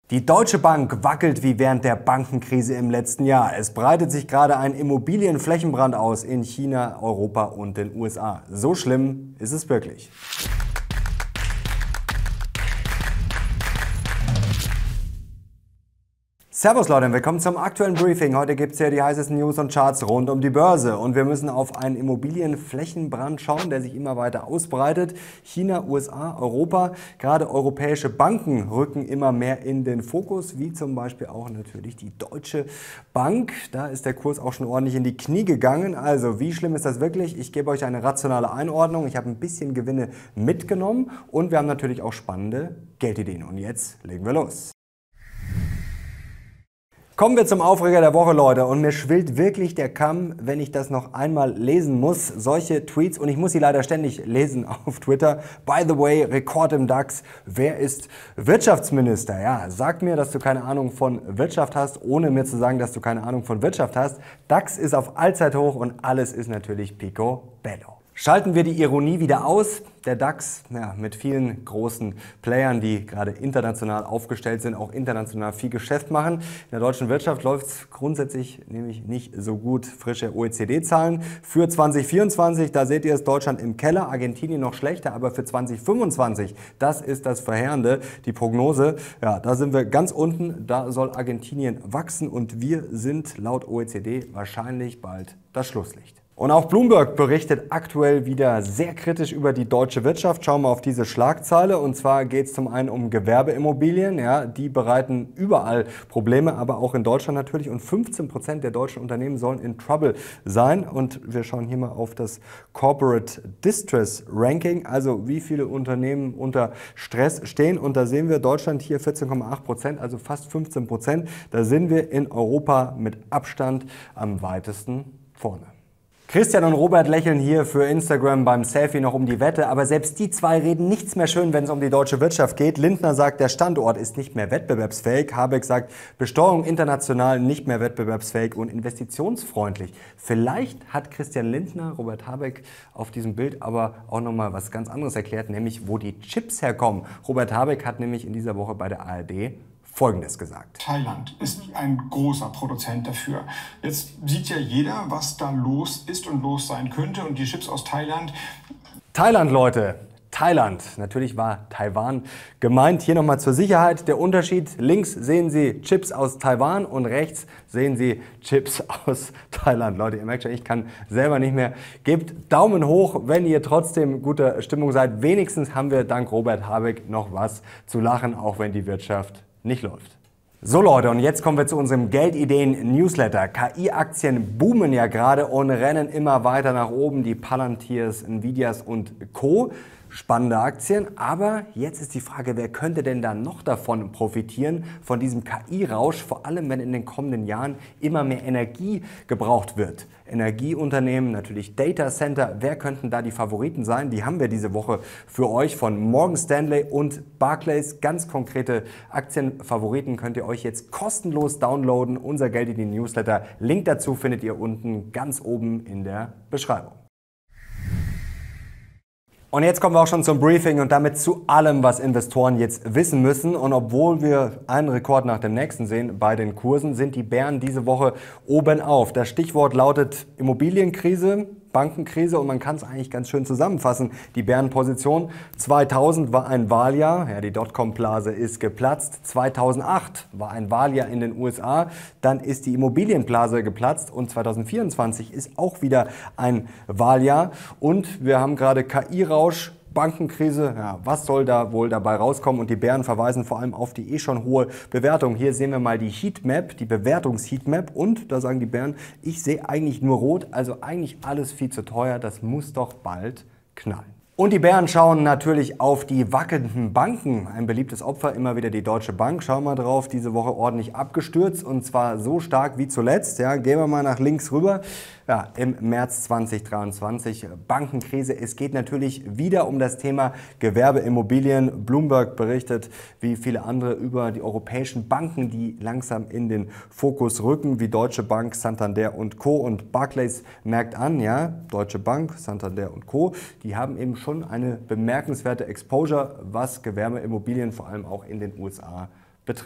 Die Deutsche Bank wackelt wie während der Bankenkrise im letzten Jahr. Es breitet sich gerade ein Immobilienflächenbrand aus in China, Europa und den USA. So schlimm ist es wirklich. Servus Leute, willkommen zum aktuellen Briefing. Heute gibt es hier die heißesten News und Charts rund um die Börse. Und wir müssen auf einen Immobilienflächenbrand schauen, der sich immer weiter ausbreitet. China, USA, Europa, gerade europäische Banken rücken immer mehr in den Fokus, wie zum Beispiel auch natürlich die Deutsche Bank. Da ist der Kurs auch schon ordentlich in die Knie gegangen. Also wie schlimm ist das wirklich? Ich gebe euch eine rationale Einordnung. Ich habe ein bisschen Gewinne mitgenommen und wir haben natürlich auch spannende Geldideen. Und jetzt legen wir los. Kommen wir zum Aufreger der Woche, Leute. Und mir schwillt wirklich der Kamm, wenn ich das noch einmal lesen muss. Solche Tweets, und ich muss sie leider ständig lesen auf Twitter. By the way, Rekord im DAX. Wer ist Wirtschaftsminister? Ja, sag mir, dass du keine Ahnung von Wirtschaft hast, ohne mir zu sagen, dass du keine Ahnung von Wirtschaft hast. DAX ist auf Allzeithoch und alles ist natürlich picobello. Schalten wir die Ironie wieder aus. Der DAX, ja, mit vielen großen Playern, die gerade international aufgestellt sind, auch international viel Geschäft machen. In der deutschen Wirtschaft läuft es grundsätzlich nämlich nicht so gut. Frische OECD-Zahlen für 2024, da seht ihr es, Deutschland im Keller, Argentinien noch schlechter, aber für 2025, das ist das Verheerende. Die Prognose, ja, da sind wir ganz unten, da soll Argentinien wachsen und wir sind laut OECD wahrscheinlich bald das Schlusslicht. Und auch Bloomberg berichtet aktuell wieder sehr kritisch über die deutsche Wirtschaft. Schauen wir auf diese Schlagzeile. Und zwar geht es zum einen um Gewerbeimmobilien. Ja, die bereiten überall Probleme, aber auch in Deutschland natürlich. Und 15% der deutschen Unternehmen sollen in Trouble sein. Und wir schauen hier mal auf das Corporate Distress Ranking. Also wie viele Unternehmen unter Stress stehen. Und da sehen wir Deutschland hier 14,8%, also fast 15%. Da sind wir in Europa mit Abstand am weitesten vorne. Christian und Robert lächeln hier für Instagram beim Selfie noch um die Wette, aber selbst die zwei reden nichts mehr schön, wenn es um die deutsche Wirtschaft geht. Lindner sagt, der Standort ist nicht mehr wettbewerbsfähig. Habeck sagt, Besteuerung international nicht mehr wettbewerbsfähig und investitionsfreundlich. Vielleicht hat Christian Lindner, Robert Habeck auf diesem Bild aber auch nochmal was ganz anderes erklärt, nämlich wo die Chips herkommen. Robert Habeck hat nämlich in dieser Woche bei der ARD Folgendes gesagt. Thailand ist ein großer Produzent dafür. Jetzt sieht ja jeder, was da los ist und los sein könnte. Und die Chips aus Thailand. Thailand, Leute. Thailand. Natürlich war Taiwan gemeint. Hier nochmal zur Sicherheit der Unterschied. Links sehen Sie Chips aus Taiwan und rechts sehen Sie Chips aus Thailand. Leute, ihr merkt schon, ich kann selber nicht mehr. Gebt Daumen hoch, wenn ihr trotzdem guter Stimmung seid. Wenigstens haben wir dank Robert Habeck noch was zu lachen, auch wenn die Wirtschaft nicht läuft. So Leute, und jetzt kommen wir zu unserem Geldideen-Newsletter. KI-Aktien boomen ja gerade und rennen immer weiter nach oben. Die Palantirs, Nvidias und Co. Spannende Aktien, aber jetzt ist die Frage, wer könnte denn da noch davon profitieren, von diesem KI-Rausch, vor allem wenn in den kommenden Jahren immer mehr Energie gebraucht wird. Energieunternehmen, natürlich Data Center, wer könnten da die Favoriten sein? Die haben wir diese Woche für euch von Morgan Stanley und Barclays. Ganz konkrete Aktienfavoriten könnt ihr euch jetzt kostenlos downloaden. Unser Geldideen-Newsletter, Link dazu findet ihr unten ganz oben in der Beschreibung. Und jetzt kommen wir auch schon zum Briefing und damit zu allem, was Investoren jetzt wissen müssen. Und obwohl wir einen Rekord nach dem nächsten sehen bei den Kursen, sind die Bären diese Woche oben auf. Das Stichwort lautet Immobilienkrise, Bankenkrise und man kann es eigentlich ganz schön zusammenfassen. Die Bärenposition 2000 war ein Wahljahr, ja, die Dotcom-Blase ist geplatzt. 2008 war ein Wahljahr in den USA, dann ist die Immobilienblase geplatzt und 2024 ist auch wieder ein Wahljahr. Und wir haben gerade KI-Rausch, Bankenkrise, ja, was soll da wohl dabei rauskommen? Und die Bären verweisen vor allem auf die schon hohe Bewertung. Hier sehen wir mal die Heatmap, die Bewertungs-Heatmap und da sagen die Bären, ich sehe eigentlich nur rot, also eigentlich alles viel zu teuer, das muss doch bald knallen. Und die Bären schauen natürlich auf die wackelnden Banken. Ein beliebtes Opfer, immer wieder die Deutsche Bank. Schauen wir drauf, diese Woche ordentlich abgestürzt und zwar so stark wie zuletzt. Ja, gehen wir mal nach links rüber. Ja, im März 2023, Bankenkrise. Es geht natürlich wieder um das Thema Gewerbeimmobilien. Bloomberg berichtet, wie viele andere, über die europäischen Banken, die langsam in den Fokus rücken, wie Deutsche Bank, Santander und Co. Und Barclays merkt an, ja, Deutsche Bank, Santander und Co., die haben eben schon eine bemerkenswerte Exposure, was Gewerbeimmobilien vor allem auch in den USA betrifft.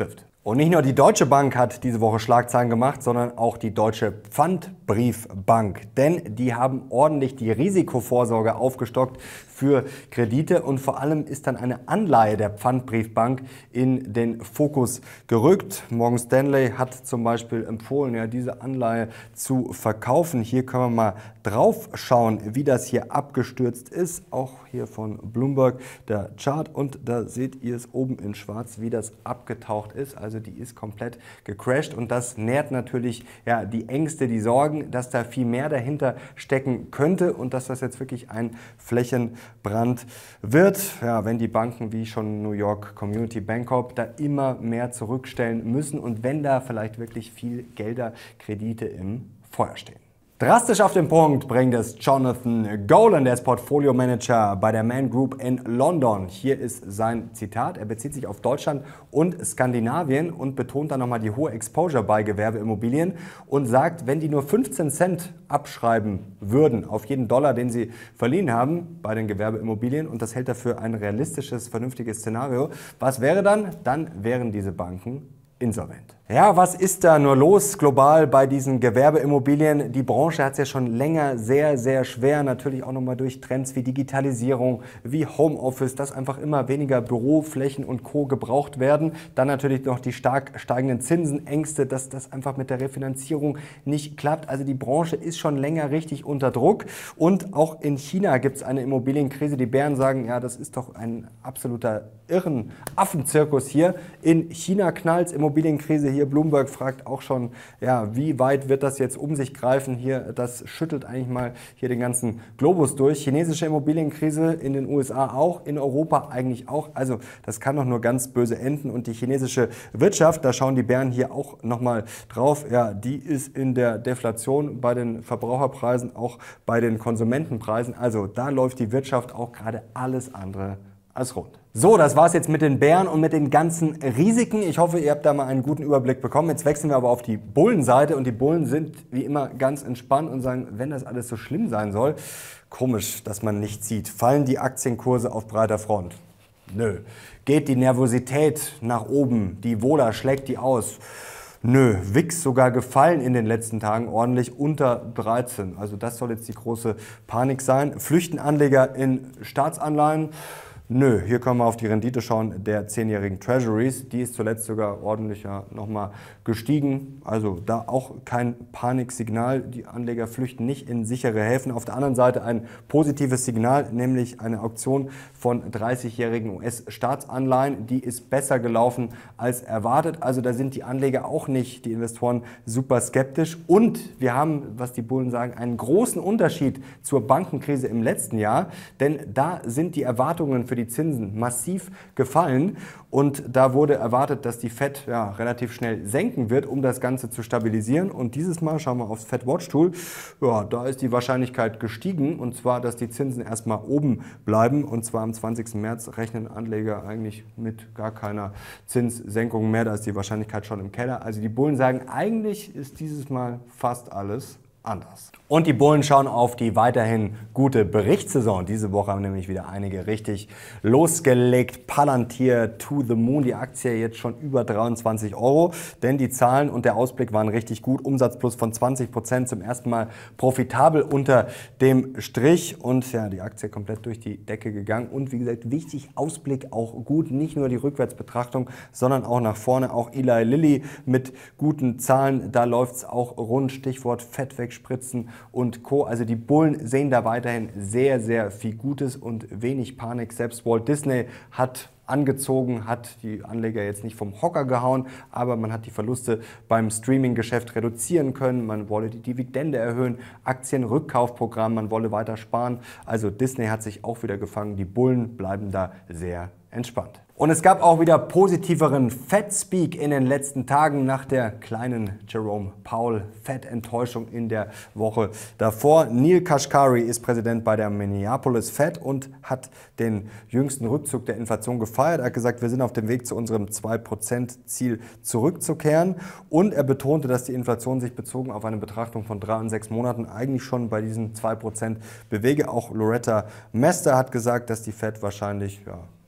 Und nicht nur die Deutsche Bank hat diese Woche Schlagzeilen gemacht, sondern auch die Deutsche Pfandbriefbank. Denn die haben ordentlich die Risikovorsorge aufgestockt für Kredite und vor allem ist dann eine Anleihe der Pfandbriefbank in den Fokus gerückt. Morgan Stanley hat zum Beispiel empfohlen, ja, diese Anleihe zu verkaufen. Hier können wir mal drauf schauen, wie das hier abgestürzt ist. Auch hier von Bloomberg der Chart und da seht ihr es oben in schwarz, wie das abgetaucht ist. Also die ist komplett gecrashed und das nährt natürlich ja, die Ängste, die Sorgen, dass da viel mehr dahinter stecken könnte und dass das jetzt wirklich ein Flächenbrand wird. Ja, wenn die Banken wie schon New York Community Bank Corp da immer mehr zurückstellen müssen und wenn da vielleicht wirklich viel Gelder, Kredite im Feuer stehen. Drastisch auf den Punkt bringt es Jonathan Golan, der ist Portfolio-Manager bei der Man Group in London. Hier ist sein Zitat. Er bezieht sich auf Deutschland und Skandinavien und betont dann nochmal die hohe Exposure bei Gewerbeimmobilien und sagt, wenn die nur 15 Cent abschreiben würden auf jeden Dollar, den sie verliehen haben bei den Gewerbeimmobilien und das hält er für ein realistisches, vernünftiges Szenario, was wäre dann? Dann wären diese Banken insolvent. Ja, was ist da nur los global bei diesen Gewerbeimmobilien? Die Branche hat es ja schon länger sehr, sehr schwer, natürlich auch nochmal durch Trends wie Digitalisierung, wie Homeoffice, dass einfach immer weniger Büroflächen und Co. gebraucht werden. Dann natürlich noch die stark steigenden Zinsen, Ängste, dass das einfach mit der Refinanzierung nicht klappt. Also die Branche ist schon länger richtig unter Druck und auch in China gibt es eine Immobilienkrise. Die Bären sagen, ja, das ist doch ein absoluter irren Affenzirkus hier. In China knallt es, Immobilienkrise hier. Bloomberg fragt auch schon, ja, wie weit wird das jetzt um sich greifen hier? Das schüttelt eigentlich mal hier den ganzen Globus durch. Chinesische Immobilienkrise in den USA auch, in Europa eigentlich auch. Also das kann doch nur ganz böse enden. Und die chinesische Wirtschaft, da schauen die Bären hier auch nochmal drauf, ja, die ist in der Deflation bei den Verbraucherpreisen, auch bei den Konsumentenpreisen. Also da läuft die Wirtschaft auch gerade alles andere als rund. So, das war's jetzt mit den Bären und mit den ganzen Risiken. Ich hoffe, ihr habt da mal einen guten Überblick bekommen. Jetzt wechseln wir aber auf die Bullenseite und die Bullen sind wie immer ganz entspannt und sagen, wenn das alles so schlimm sein soll, komisch, dass man nichts sieht. Fallen die Aktienkurse auf breiter Front? Nö. Geht die Nervosität nach oben? Die Vola schlägt die aus? Nö, WIX sogar gefallen in den letzten Tagen ordentlich unter 13. Also das soll jetzt die große Panik sein. Flüchten Anleger in Staatsanleihen? Nö, hier können wir auf die Rendite schauen der 10-jährigen Treasuries. Die ist zuletzt sogar ordentlicher nochmal gestiegen. Also da auch kein Paniksignal. Die Anleger flüchten nicht in sichere Häfen. Auf der anderen Seite ein positives Signal, nämlich eine Auktion von 30-jährigen US-Staatsanleihen. Die ist besser gelaufen als erwartet. Also da sind die Anleger auch nicht, die Investoren, super skeptisch. Und wir haben, was die Bullen sagen, einen großen Unterschied zur Bankenkrise im letzten Jahr. Denn da sind die Erwartungen für die Zinsen massiv gefallen und da wurde erwartet, dass die Fed ja, relativ schnell senken wird, um das Ganze zu stabilisieren. Und dieses Mal schauen wir aufs Fed Watch Tool, ja, da ist die Wahrscheinlichkeit gestiegen und zwar, dass die Zinsen erstmal oben bleiben und zwar am 20. März rechnen Anleger eigentlich mit gar keiner Zinssenkung mehr, da ist die Wahrscheinlichkeit schon im Keller. Also die Bullen sagen, eigentlich ist dieses Mal fast alles anders. Und die Bullen schauen auf die weiterhin gute Berichtssaison. Diese Woche haben nämlich wieder einige richtig losgelegt. Palantir to the moon, die Aktie jetzt schon über 23 Euro, denn die Zahlen und der Ausblick waren richtig gut. Umsatzplus von 20%, zum ersten Mal profitabel unter dem Strich und ja, die Aktie komplett durch die Decke gegangen. Und wie gesagt, wichtig, Ausblick auch gut, nicht nur die Rückwärtsbetrachtung, sondern auch nach vorne. Auch Eli Lilly mit guten Zahlen, da läuft es auch rund, Stichwort Fett wegspritzen und Co. Also die Bullen sehen da weiterhin sehr, sehr viel Gutes und wenig Panik. Selbst Walt Disney hat angezogen, hat die Anleger jetzt nicht vom Hocker gehauen, aber man hat die Verluste beim Streaming-Geschäft reduzieren können, man wolle die Dividende erhöhen, Aktienrückkaufprogramm, man wolle weiter sparen. Also Disney hat sich auch wieder gefangen, die Bullen bleiben da sehr entspannt. Und es gab auch wieder positiveren Fed-Speak in den letzten Tagen nach der kleinen Jerome Powell Fed-Enttäuschung in der Woche davor. Neil Kashkari ist Präsident bei der Minneapolis Fed und hat den jüngsten Rückzug der Inflation gefeiert. Er hat gesagt, wir sind auf dem Weg zu unserem 2%-Ziel zurückzukehren. Und er betonte, dass die Inflation sich bezogen auf eine Betrachtung von 3 und 6 Monaten eigentlich schon bei diesen 2% bewege. Auch Loretta Mester hat gesagt, dass die Fed wahrscheinlich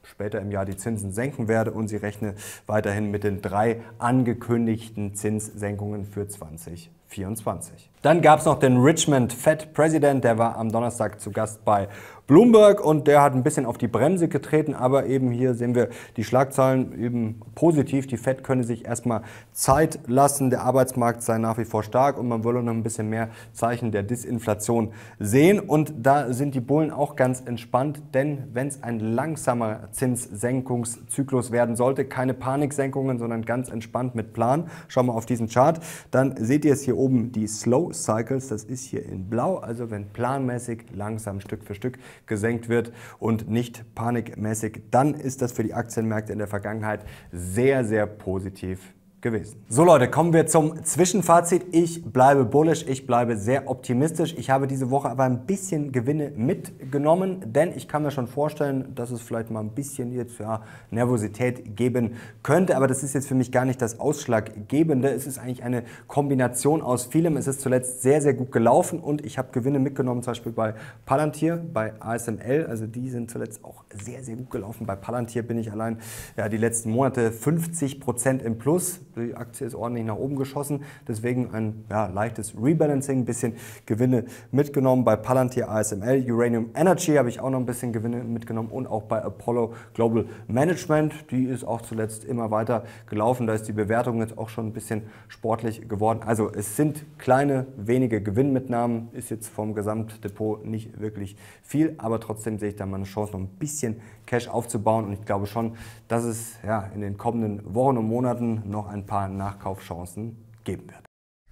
später im Jahr die Zinsen senken werde und sie rechne weiterhin mit den 3 angekündigten Zinssenkungen für 2024. Dann gab es noch den Richmond Fed President, der war am Donnerstag zu Gast bei Bloomberg und der hat ein bisschen auf die Bremse getreten, aber eben hier sehen wir die Schlagzeilen eben positiv. Die Fed könne sich erstmal Zeit lassen, der Arbeitsmarkt sei nach wie vor stark und man wolle noch ein bisschen mehr Zeichen der Disinflation sehen. Und da sind die Bullen auch ganz entspannt, denn wenn es ein langsamer Zinssenkungszyklus werden sollte, keine Paniksenkungen, sondern ganz entspannt mit Plan, schauen wir auf diesen Chart, dann seht ihr es hier oben, die Slow Cycles, das ist hier in blau, also wenn planmäßig langsam Stück für Stück gesenkt wird und nicht panikmäßig, dann ist das für die Aktienmärkte in der Vergangenheit sehr, sehr positiv gewesen. So Leute, kommen wir zum Zwischenfazit. Ich bleibe bullish, ich bleibe sehr optimistisch. Ich habe diese Woche aber ein bisschen Gewinne mitgenommen, denn ich kann mir schon vorstellen, dass es vielleicht mal ein bisschen jetzt Nervosität geben könnte, aber das ist jetzt für mich gar nicht das Ausschlaggebende. Es ist eigentlich eine Kombination aus vielem. Es ist zuletzt sehr, sehr gut gelaufen und ich habe Gewinne mitgenommen, zum Beispiel bei Palantir, bei ASML, also die sind zuletzt auch sehr, sehr gut gelaufen. Bei Palantir bin ich allein die letzten Monate 50% im Plus. Die Aktie ist ordentlich nach oben geschossen, deswegen ein leichtes Rebalancing, ein bisschen Gewinne mitgenommen. Bei Palantir, ASML, Uranium Energy habe ich auch noch ein bisschen Gewinne mitgenommen und auch bei Apollo Global Management. Die ist auch zuletzt immer weiter gelaufen. Da ist die Bewertung jetzt auch schon ein bisschen sportlich geworden. Also es sind kleine, wenige Gewinnmitnahmen, ist jetzt vom Gesamtdepot nicht wirklich viel, aber trotzdem sehe ich da mal eine Chance, noch ein bisschen Cash aufzubauen und ich glaube schon, dass es in den kommenden Wochen und Monaten noch ein paar Nachkaufchancen geben wird.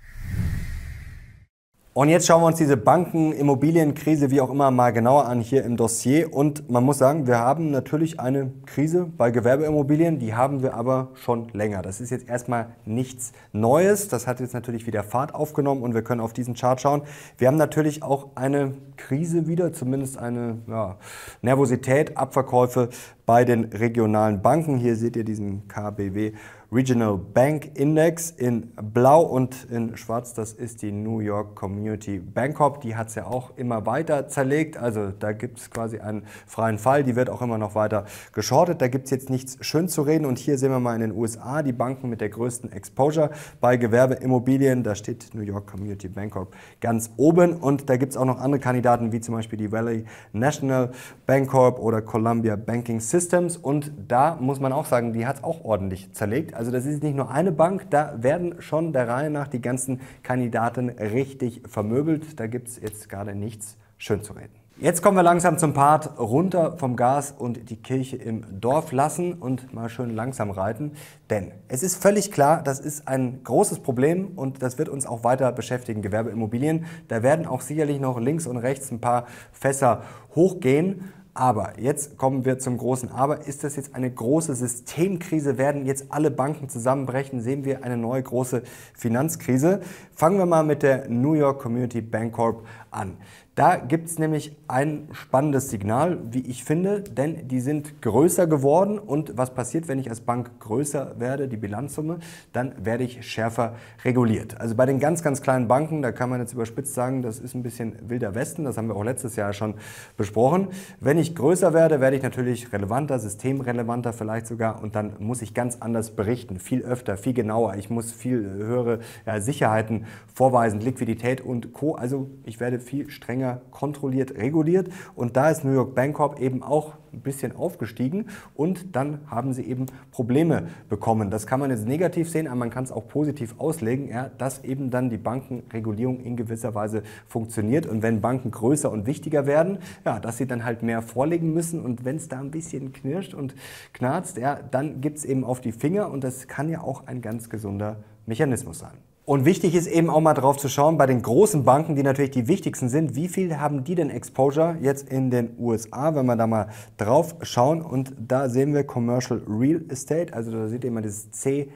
Und jetzt schauen wir uns diese Banken-Immobilienkrise, wie auch immer, mal genauer an hier im Dossier. Und man muss sagen, wir haben natürlich eine Krise bei Gewerbeimmobilien, die haben wir aber schon länger. Das ist jetzt erstmal nichts Neues. Das hat jetzt natürlich wieder Fahrt aufgenommen und wir können auf diesen Chart schauen. Wir haben natürlich auch eine Krise wieder, zumindest eine Nervosität, Abverkäufe bei den regionalen Banken. Hier seht ihr diesen KBW Regional Bank Index in blau und in schwarz, das ist die New York Community Bank Corp. Die hat es ja auch immer weiter zerlegt, also da gibt es quasi einen freien Fall, die wird auch immer noch weiter geschortet. Da gibt es jetzt nichts schön zu reden und hier sehen wir mal in den USA die Banken mit der größten Exposure bei Gewerbeimmobilien. Da steht New York Community Bank Corp ganz oben und da gibt es auch noch andere Kandidaten wie zum Beispiel die Valley National Bank Corp oder Columbia Banking Systems und da muss man auch sagen, die hat es auch ordentlich zerlegt. Also das ist nicht nur eine Bank, da werden schon der Reihe nach die ganzen Kandidaten richtig vermöbelt. Da gibt es jetzt gerade nichts schön zu reden. Jetzt kommen wir langsam zum Part runter vom Gas und die Kirche im Dorf lassen und mal schön langsam reiten. Denn es ist völlig klar, das ist ein großes Problem und das wird uns auch weiter beschäftigen, Gewerbeimmobilien. Da werden auch sicherlich noch links und rechts ein paar Fässer hochgehen. Aber jetzt kommen wir zum großen Aber. Ist das jetzt eine große Systemkrise? Werden jetzt alle Banken zusammenbrechen? Sehen wir eine neue große Finanzkrise? Fangen wir mal mit der New York Community Bank Corp an. Da gibt es nämlich ein spannendes Signal, wie ich finde, denn die sind größer geworden und was passiert, wenn ich als Bank größer werde, die Bilanzsumme, dann werde ich schärfer reguliert. Also bei den ganz, ganz kleinen Banken, da kann man jetzt überspitzt sagen, das ist ein bisschen wilder Westen, das haben wir auch letztes Jahr schon besprochen. Wenn ich größer werde, werde ich natürlich relevanter, systemrelevanter vielleicht sogar und dann muss ich ganz anders berichten, viel öfter, viel genauer. Ich muss viel höhere Sicherheiten vorweisen, Liquidität und Co. Also ich werde viel strenger kontrolliert, reguliert und da ist New York Bank Corp eben auch ein bisschen aufgestiegen und dann haben sie eben Probleme bekommen. Das kann man jetzt negativ sehen, aber man kann es auch positiv auslegen, dass eben dann die Bankenregulierung in gewisser Weise funktioniert und wenn Banken größer und wichtiger werden, dass sie dann halt mehr vorlegen müssen und wenn es da ein bisschen knirscht und knarzt, dann gibt es eben auf die Finger und das kann ja auch ein ganz gesunder Mechanismus sein. Und wichtig ist eben auch mal drauf zu schauen, bei den großen Banken, die natürlich die wichtigsten sind, wie viel haben die denn Exposure jetzt in den USA, wenn wir da mal drauf schauen. Und da sehen wir Commercial Real Estate, also da seht ihr immer dieses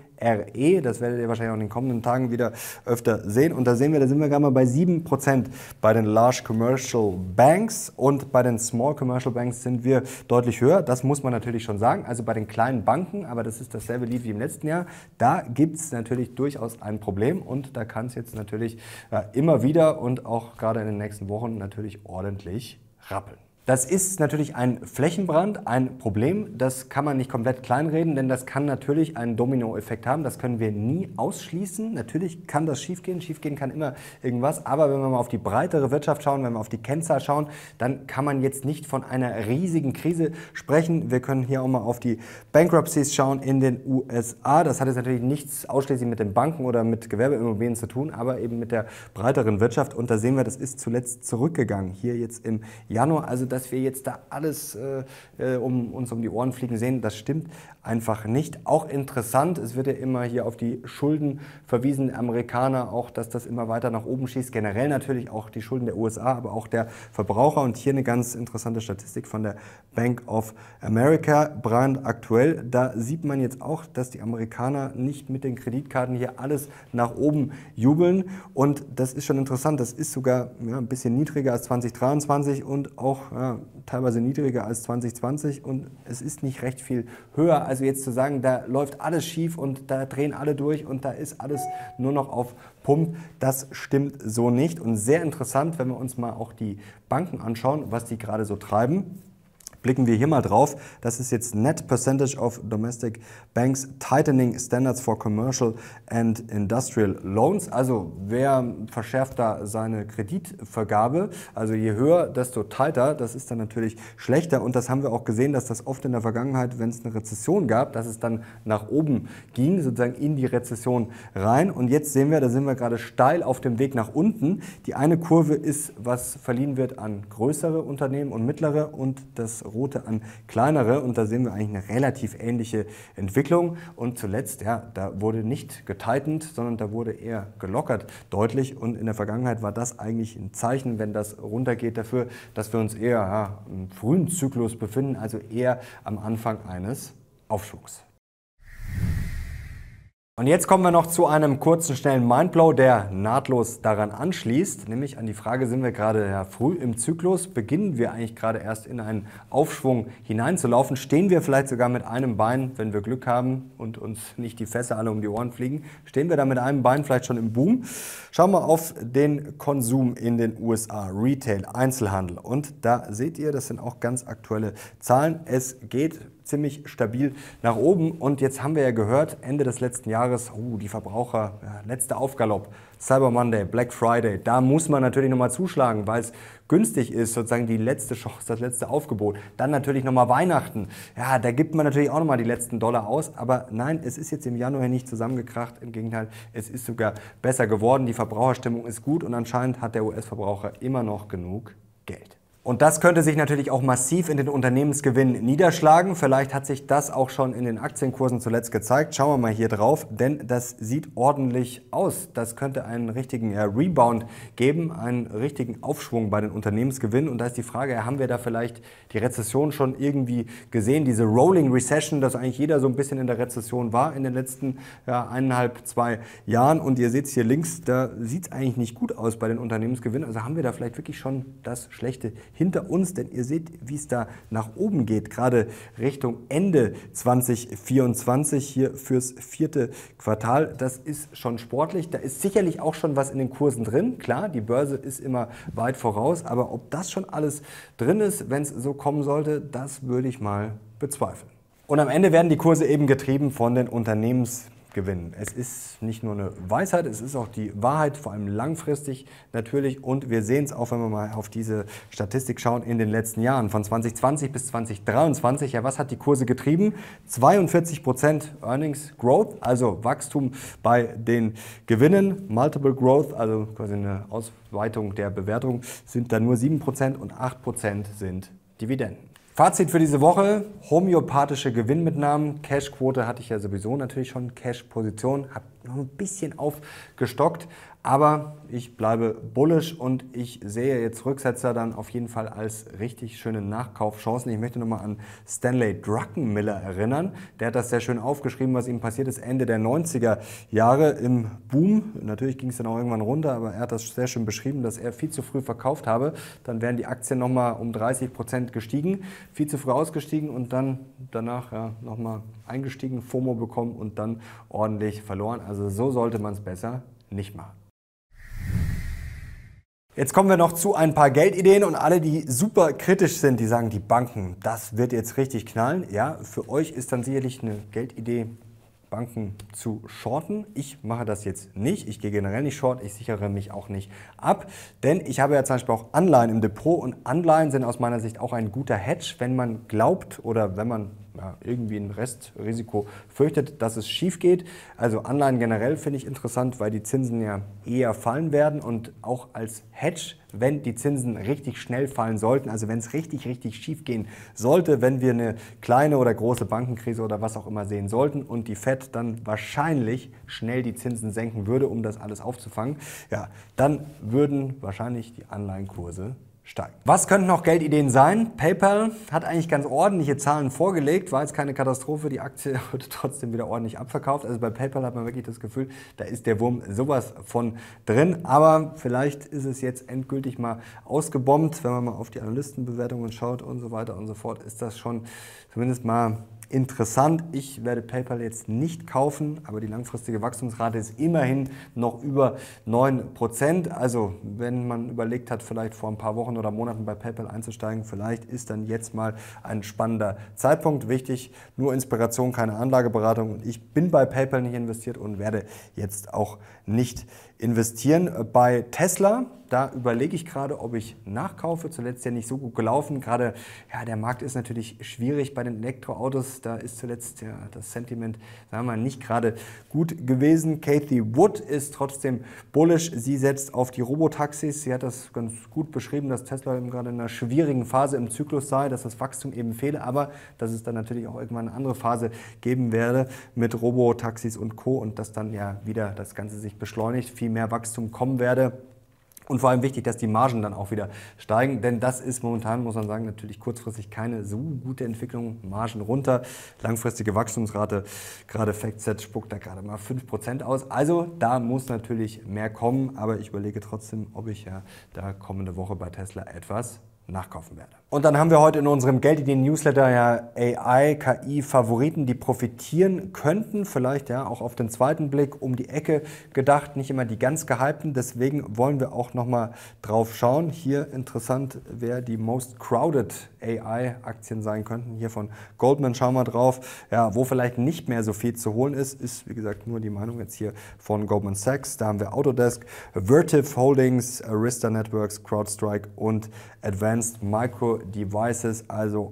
CRE, das werdet ihr wahrscheinlich auch in den kommenden Tagen wieder öfter sehen. Und da sehen wir, da sind wir gerade mal bei 7% bei den Large Commercial Banks und bei den Small Commercial Banks sind wir deutlich höher. Das muss man natürlich schon sagen. Also bei den kleinen Banken, aber das ist dasselbe Lied wie im letzten Jahr, da gibt es natürlich durchaus ein Problem und da kann es jetzt natürlich immer wieder und auch gerade in den nächsten Wochen natürlich ordentlich rappeln. Das ist natürlich ein Flächenbrand, ein Problem. Das kann man nicht komplett kleinreden, denn das kann natürlich einen Dominoeffekt haben. Das können wir nie ausschließen. Natürlich kann das schiefgehen. Schiefgehen kann immer irgendwas. Aber wenn wir mal auf die breitere Wirtschaft schauen, wenn wir auf die Kennzahl schauen, dann kann man jetzt nicht von einer riesigen Krise sprechen. Wir können hier auch mal auf die Bankruptcies schauen in den USA. Das hat jetzt natürlich nichts ausschließlich mit den Banken oder mit Gewerbeimmobilien zu tun, aber eben mit der breiteren Wirtschaft. Und da sehen wir, das ist zuletzt zurückgegangen. Hier jetzt im Januar. Also dass wir jetzt da alles uns um die Ohren fliegen sehen, das stimmt einfach nicht. Auch interessant, es wird ja immer hier auf die Schulden verwiesen, Amerikaner, auch dass das immer weiter nach oben schießt. Generell natürlich auch die Schulden der USA, aber auch der Verbraucher. Und hier eine ganz interessante Statistik von der Bank of America, brandaktuell. Da sieht man jetzt auch, dass die Amerikaner nicht mit den Kreditkarten hier alles nach oben jubeln. Und das ist schon interessant. Das ist sogar ein bisschen niedriger als 2023 und auch teilweise niedriger als 2020. Und es ist nicht recht viel höher. Also jetzt zu sagen, da läuft alles schief und da drehen alle durch und da ist alles nur noch auf Pump, das stimmt so nicht. Und sehr interessant, wenn wir uns mal auch die Banken anschauen, was die gerade so treiben. Blicken wir hier mal drauf. Das ist jetzt Net Percentage of Domestic Banks Tightening Standards for Commercial and Industrial Loans. Also wer verschärft da seine Kreditvergabe? Also je höher, desto tighter. Das ist dann natürlich schlechter. Und das haben wir auch gesehen, dass das oft in der Vergangenheit, wenn es eine Rezession gab, dass es dann nach oben ging, sozusagen in die Rezession rein. Und jetzt sehen wir, da sind wir gerade steil auf dem Weg nach unten. Die eine Kurve ist, was verliehen wird an größere Unternehmen und mittlere und das rote an kleinere, und da sehen wir eigentlich eine relativ ähnliche Entwicklung. Und zuletzt, ja, da wurde nicht getightend, sondern da wurde eher gelockert deutlich, und in der Vergangenheit war das eigentlich ein Zeichen, wenn das runtergeht, dafür, dass wir uns eher im frühen Zyklus befinden, also eher am Anfang eines Aufschwungs. Und jetzt kommen wir noch zu einem kurzen, schnellen Mindblow, der nahtlos daran anschließt, nämlich an die Frage, sind wir gerade früh im Zyklus, beginnen wir eigentlich gerade erst in einen Aufschwung hineinzulaufen, stehen wir vielleicht sogar mit einem Bein, wenn wir Glück haben und uns nicht die Fässer alle um die Ohren fliegen, stehen wir da mit einem Bein vielleicht schon im Boom. Schauen wir auf den Konsum in den USA, Retail, Einzelhandel, und da seht ihr, das sind auch ganz aktuelle Zahlen, es geht ziemlich stabil nach oben. Und jetzt haben wir ja gehört, Ende des letzten Jahres, die Verbraucher, letzter Aufgalopp, Cyber Monday, Black Friday, da muss man natürlich nochmal zuschlagen, weil es günstig ist, sozusagen die letzte Chance, das letzte Aufgebot. Dann natürlich nochmal Weihnachten. Ja, da gibt man natürlich auch nochmal die letzten Dollar aus. Aber nein, es ist jetzt im Januar nicht zusammengekracht. Im Gegenteil, es ist sogar besser geworden. Die Verbraucherstimmung ist gut und anscheinend hat der US-Verbraucher immer noch genug Geld. Und das könnte sich natürlich auch massiv in den Unternehmensgewinn niederschlagen. Vielleicht hat sich das auch schon in den Aktienkursen zuletzt gezeigt. Schauen wir mal hier drauf, denn das sieht ordentlich aus. Das könnte einen richtigen Rebound geben, einen richtigen Aufschwung bei den Unternehmensgewinnen. Und da ist die Frage, haben wir da vielleicht die Rezession schon irgendwie gesehen? Diese Rolling Recession, dass eigentlich jeder so ein bisschen in der Rezession war in den letzten 1,5, 2 Jahren. Und ihr seht es hier links, da sieht es eigentlich nicht gut aus bei den Unternehmensgewinnen. Also haben wir da vielleicht wirklich schon das Schlechte hinter uns, denn ihr seht, wie es da nach oben geht, gerade Richtung Ende 2024 hier fürs 4. Quartal. Das ist schon sportlich, da ist sicherlich auch schon was in den Kursen drin. Klar, die Börse ist immer weit voraus, aber ob das schon alles drin ist, wenn es so kommen sollte, das würde ich mal bezweifeln. Und am Ende werden die Kurse eben getrieben von den Unternehmensgewinnen. Es ist nicht nur eine Weisheit, es ist auch die Wahrheit, vor allem langfristig natürlich. Und wir sehen es auch, wenn wir mal auf diese Statistik schauen, in den letzten Jahren, von 2020 bis 2023. Ja, was hat die Kurse getrieben? 42% Earnings Growth, also Wachstum bei den Gewinnen. Multiple Growth, also quasi eine Ausweitung der Bewertung, sind da nur 7% und 8% sind Dividenden. Fazit für diese Woche, homöopathische Gewinnmitnahmen, Cashquote hatte ich ja sowieso natürlich schon, Cash-Position, habe noch ein bisschen aufgestockt, aber ich bleibe bullish und ich sehe jetzt Rücksetzer dann auf jeden Fall als richtig schöne Nachkaufchancen. Ich möchte nochmal an Stanley Druckenmiller erinnern, der hat das sehr schön aufgeschrieben, was ihm passiert ist Ende der 90er Jahre im Boom. Natürlich ging es dann auch irgendwann runter, aber er hat das sehr schön beschrieben, dass er viel zu früh verkauft habe. Dann wären die Aktien nochmal um 30% gestiegen, viel zu früh ausgestiegen und dann danach nochmal eingestiegen, FOMO bekommen und dann ordentlich verloren. Also so sollte man es besser nicht machen. Jetzt kommen wir noch zu ein paar Geldideen und alle, die super kritisch sind, die sagen, die Banken, das wird jetzt richtig knallen. Ja, für euch ist dann sicherlich eine Geldidee, Banken zu shorten. Ich mache das jetzt nicht. Ich gehe generell nicht short. Ich sichere mich auch nicht ab, denn ich habe ja zum Beispiel auch Anleihen im Depot und Anleihen sind aus meiner Sicht auch ein guter Hedge, wenn man glaubt oder wenn man irgendwie ein Restrisiko fürchtet, dass es schief geht. Also Anleihen generell finde ich interessant, weil die Zinsen ja eher fallen werden und auch als Hedge, wenn die Zinsen richtig schnell fallen sollten, also wenn es richtig schief gehen sollte, wenn wir eine kleine oder große Bankenkrise oder was auch immer sehen sollten und die Fed dann wahrscheinlich schnell die Zinsen senken würde, um das alles aufzufangen, ja, dann würden wahrscheinlich die Anleihenkurse steigen. Was könnten noch Geldideen sein? PayPal hat eigentlich ganz ordentliche Zahlen vorgelegt, war jetzt keine Katastrophe, die Aktie wurde trotzdem wieder ordentlich abverkauft. Also bei PayPal hat man wirklich das Gefühl, da ist der Wurm sowas von drin, aber vielleicht ist es jetzt endgültig mal ausgebombt, wenn man mal auf die Analystenbewertungen schaut und so weiter und so fort, ist das schon zumindest mal interessant. Ich werde PayPal jetzt nicht kaufen, aber die langfristige Wachstumsrate ist immerhin noch über 9%. Also wenn man überlegt hat, vielleicht vor ein paar Wochen oder Monaten bei PayPal einzusteigen, vielleicht ist dann jetzt mal ein spannender Zeitpunkt. Wichtig, nur Inspiration, keine Anlageberatung. Und ich bin bei PayPal nicht investiert und werde jetzt auch nicht investieren. Bei Tesla, da überlege ich gerade, ob ich nachkaufe. Zuletzt ja nicht so gut gelaufen. Gerade ja, der Markt ist natürlich schwierig bei den Elektroautos. Da ist zuletzt ja das Sentiment, sagen wir mal, nicht gerade gut gewesen. Cathie Wood ist trotzdem bullish. Sie setzt auf die Robotaxis. Sie hat das ganz gut beschrieben, dass Tesla eben gerade in einer schwierigen Phase im Zyklus sei, dass das Wachstum eben fehle, aber dass es dann natürlich auch irgendwann eine andere Phase geben werde mit Robotaxis und Co. und dass dann ja wieder das Ganze sich beschleunigt, viel mehr Wachstum kommen werde. Und vor allem wichtig, dass die Margen dann auch wieder steigen, denn das ist momentan, muss man sagen, natürlich kurzfristig keine so gute Entwicklung. Margen runter, langfristige Wachstumsrate, gerade FactSet spuckt da gerade mal 5% aus. Also da muss natürlich mehr kommen, aber ich überlege trotzdem, ob ich ja da kommende Woche bei Tesla etwas nachkaufen werde. Und dann haben wir heute in unserem Geldideen-Newsletter ja AI, KI-Favoriten, die profitieren könnten, vielleicht ja auch auf den zweiten Blick um die Ecke gedacht, nicht immer die ganz gehypten, deswegen wollen wir auch nochmal drauf schauen. Hier interessant, wer die most crowded AI-Aktien sein könnten. Hier von Goldman schauen wir drauf, ja, wo vielleicht nicht mehr so viel zu holen ist, ist wie gesagt nur die Meinung jetzt hier von Goldman Sachs. Da haben wir Autodesk, Vertiv Holdings, Arista Networks, CrowdStrike und Advanced Micro Devices, also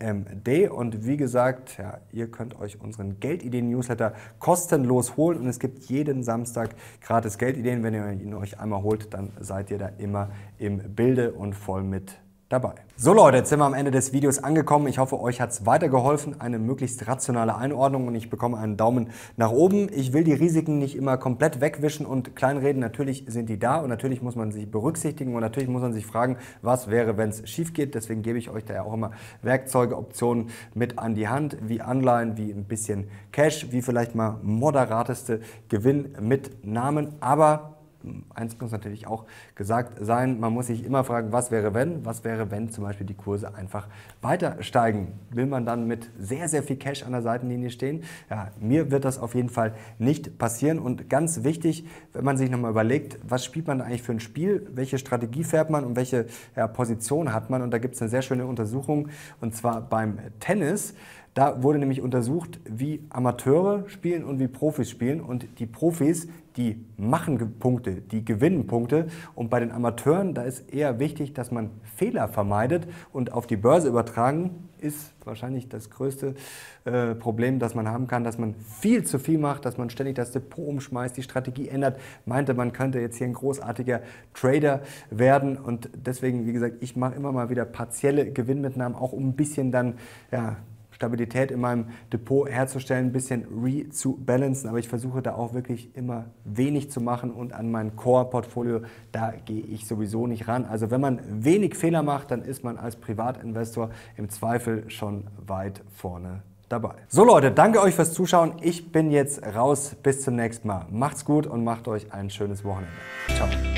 AMD. Und wie gesagt, ja, ihr könnt euch unseren Geldideen-Newsletter kostenlos holen und es gibt jeden Samstag gratis Geldideen. Wenn ihr ihn euch einmal holt, dann seid ihr da immer im Bilde und voll mit dabei. So Leute, jetzt sind wir am Ende des Videos angekommen. Ich hoffe, euch hat es weitergeholfen, eine möglichst rationale Einordnung und ich bekomme einen Daumen nach oben. Ich will die Risiken nicht immer komplett wegwischen und kleinreden. Natürlich sind die da und natürlich muss man sie berücksichtigen und natürlich muss man sich fragen, was wäre, wenn es schief geht. Deswegen gebe ich euch da ja auch immer Werkzeuge, Optionen mit an die Hand, wie Anleihen, wie ein bisschen Cash, wie vielleicht mal moderateste Gewinnmitnahmen. Aber eins muss natürlich auch gesagt sein, man muss sich immer fragen, was wäre, wenn zum Beispiel die Kurse einfach weiter steigen? Will man dann mit sehr viel Cash an der Seitenlinie stehen? Ja, mir wird das auf jeden Fall nicht passieren und ganz wichtig, wenn man sich nochmal überlegt, was spielt man eigentlich für ein Spiel, welche Strategie fährt man und welche Position hat man und da gibt es eine sehr schöne Untersuchung und zwar beim Tennis. Da wurde nämlich untersucht, wie Amateure spielen und wie Profis spielen und die Profis, die machen Punkte, die gewinnen Punkte und bei den Amateuren, da ist eher wichtig, dass man Fehler vermeidet und auf die Börse übertragen ist wahrscheinlich das größte Problem, das man haben kann, dass man viel zu viel macht, dass man ständig das Depot umschmeißt, die Strategie ändert, meinte, man könnte jetzt hier ein großartiger Trader werden und deswegen, wie gesagt, ich mache immer mal wieder partielle Gewinnmitnahmen, auch um ein bisschen dann, ja, Stabilität in meinem Depot herzustellen, ein bisschen re-zu-balancen, aber ich versuche da auch wirklich immer wenig zu machen und an mein Core-Portfolio, da gehe ich sowieso nicht ran. Also wenn man wenig Fehler macht, dann ist man als Privatinvestor im Zweifel schon weit vorne dabei. So Leute, danke euch fürs Zuschauen. Ich bin jetzt raus. Bis zum nächsten Mal. Macht's gut und macht euch ein schönes Wochenende. Ciao.